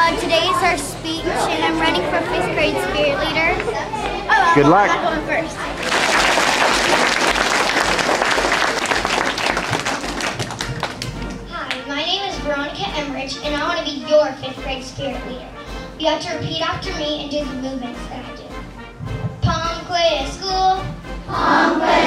Today is our speech, and I'm running for 5th grade spirit leader. Oh, good luck. I'm going first. Hi, my name is Veronica Emmerich, and I want to be your 5th grade spirit leader. You have to repeat after me and do the movements that I do. Pom quit at school. Pom quit